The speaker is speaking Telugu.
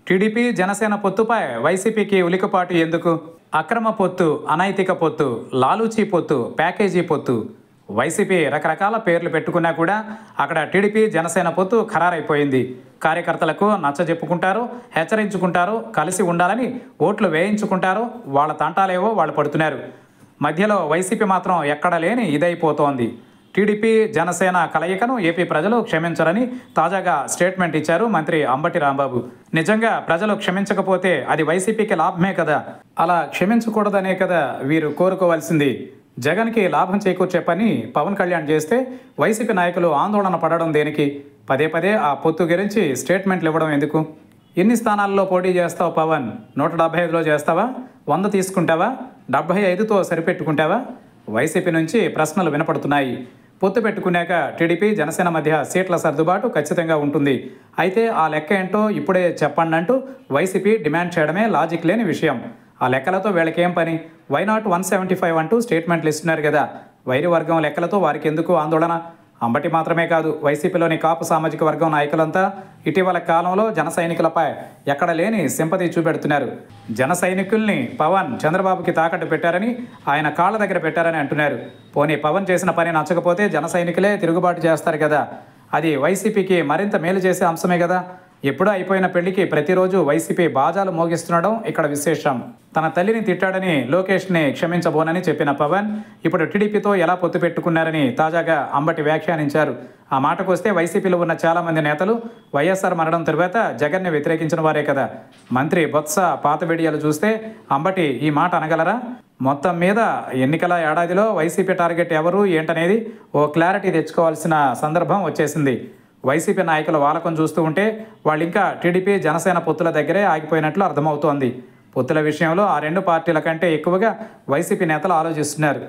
టీడీపీ జనసేన పొత్తుపై వైసీపీకి ఉలికపాటు ఎందుకు? అక్రమ పొత్తు, అనైతిక పొత్తు, లాలూచీ పొత్తు, ప్యాకేజీ పొత్తు. వైసీపీ రకరకాల పేర్లు పెట్టుకున్నా కూడా అక్కడ టీడీపీ జనసేన పొత్తు ఖరారైపోయింది. కార్యకర్తలకు నచ్చజెప్పుకుంటారు, హెచ్చరించుకుంటారు, కలిసి ఉండాలని ఓట్లు వేయించుకుంటారు. వాళ్ళ తంటాలేవో వాళ్ళు పడుతున్నారు. మధ్యలో వైసీపీ మాత్రం ఎక్కడ లేని ఇదైపోతోంది. టీడీపీ జనసేన కలయికను ఏపీ ప్రజలు క్షమించరని తాజాగా స్టేట్మెంట్ ఇచ్చారు మంత్రి అంబటి రాంబాబు. నిజంగా ప్రజలు క్షమించకపోతే అది వైసీపీకి లాభమే కదా. అలా క్షమించకూడదనే కదా వీరు కోరుకోవాల్సింది. జగన్కి లాభం చేకూర్చే పని పవన్ కళ్యాణ్ చేస్తే వైసీపీ నాయకులు ఆందోళన పడడం దేనికి? పదే పదే ఆ పొత్తు గురించి స్టేట్మెంట్లు ఇవ్వడం ఎందుకు? ఎన్ని స్థానాల్లో పోటీ చేస్తావు పవన్? 175లో చేస్తావా? 100 తీసుకుంటావా? 75తో సరిపెట్టుకుంటావా? వైసీపీ నుంచి ప్రశ్నలు వినపడుతున్నాయి. పొత్తు పెట్టుకున్నాక టీడీపీ జనసేన మధ్య సీట్ల సర్దుబాటు ఖచ్చితంగా ఉంటుంది. అయితే ఆ లెక్క ఏంటో ఇప్పుడే చెప్పండి అంటూ వైసీపీ డిమాండ్ చేయడమే లాజిక్ లేని విషయం. ఆ లెక్కలతో వీళ్ళకేం పని? వైనాట్ 175 అంటూ స్టేట్మెంట్లు ఇస్తున్నారు కదా. వైరి వర్గం లెక్కలతో వారికి ఎందుకు ఆందోళన? అంబటి మాత్రమే కాదు, వైసీపీలోని కాపు సామాజిక వర్గం నాయకులంతా ఇటీవల కాలంలో జన సైనికులపై ఎక్కడ లేని సింపతి చూపెడుతున్నారు. జన సైనికుల్ని పవన్ చంద్రబాబుకి తాకట్టు పెట్టారని, ఆయన కాళ్ళ దగ్గర పెట్టారని అంటున్నారు. పోనీ పవన్ చేసిన పని నచ్చకపోతే జన సైనికులే తిరుగుబాటు చేస్తారు కదా. అది వైసీపీకి మరింత మేలు చేసే అంశమే కదా. ఎప్పుడూ అయిపోయిన పెళ్లికి ప్రతిరోజు వైసీపీ బాజాలు మోగిస్తుండడం ఇక్కడ విశేషం. తన తల్లిని తిట్టాడని లోకేష్ని క్షమించబోనని చెప్పిన పవన్ ఇప్పుడు టీడీపీతో ఎలా పొత్తు పెట్టుకున్నారని తాజాగా అంబటి వ్యాఖ్యానించారు. ఆ మాటకు వస్తే వైసీపీలో ఉన్న చాలామంది నేతలు వైఎస్ఆర్ మరణం తరువాత జగన్ని వ్యతిరేకించిన వారే కదా. మంత్రి బొత్స పాత వీడియోలు చూస్తే అంబటి ఈ మాట అనగలరా? మొత్తం మీద ఎన్నికల ఏడాదిలో వైసీపీ టార్గెట్ ఎవరు ఏంటనేది ఓ క్లారిటీ తెచ్చుకోవాల్సిన సందర్భం వచ్చేసింది. వైసీపీ నాయకుల వాలకం చూస్తూ ఉంటే వాళ్ళు ఇంకా టీడీపీ జనసేన పొత్తుల దగ్గరే ఆగిపోయినట్లు అర్థమవుతోంది. పొత్తుల విషయంలో ఆ రెండు పార్టీల కంటే ఎక్కువగా వైసీపీ నేతలు ఆలోచిస్తున్నారు.